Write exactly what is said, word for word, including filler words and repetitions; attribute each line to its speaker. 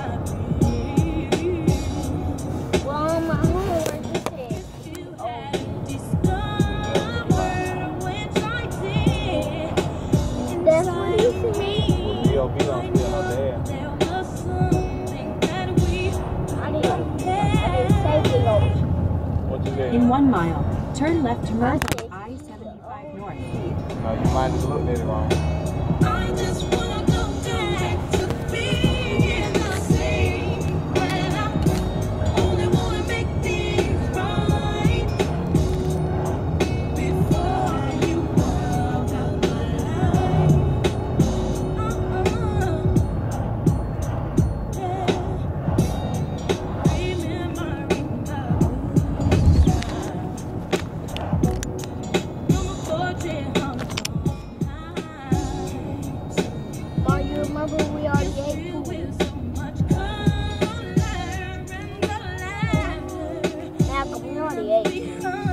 Speaker 1: Well, my homework is this. That's what he said.
Speaker 2: We'll be on feel no dad.
Speaker 1: I didn't, I didn't say below.
Speaker 2: What you say?
Speaker 3: In one mile, turn left to north on I seventy-five North.
Speaker 2: No, you might have looked at it wrong.
Speaker 4: I just wanna go back to being the same. When I only wanna make things right before you walk out my life. Uh-uh. Yeah. Remembering the Number four,
Speaker 1: Mom, you remember we already ate food? Now, we already ate.